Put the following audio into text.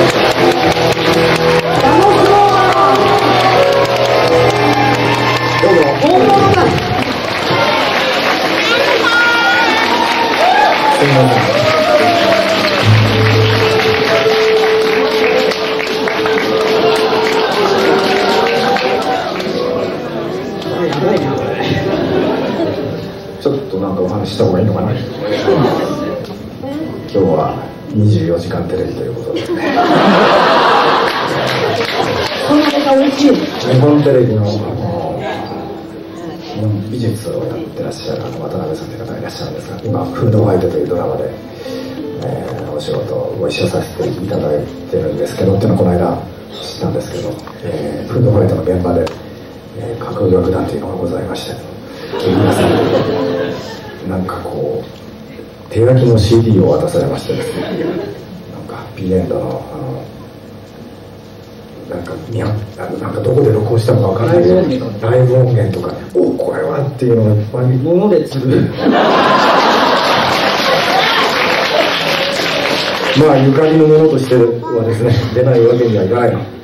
ちょっとなんかお話した方がいいのかな。今日は24時間テレビということで日本テレビの美術をやってらっしゃる渡辺さんという方がいらっしゃるんですが、今フードファイトというドラマで、お仕事をご一緒させていただいてるんですけどっていうのをこの間知ったんですけど、フードファイトの現場で、架空楽団というのがございまして、皆さんなんかこう手書きの CD を渡されましてですね、なんかハッピーエンドのなんかどこで録音したのかわからないけどライブ音源とか、おこれはっていうのがいっぱい物で作るまあゆかりのものとしてはですね出ないわけにはいかない。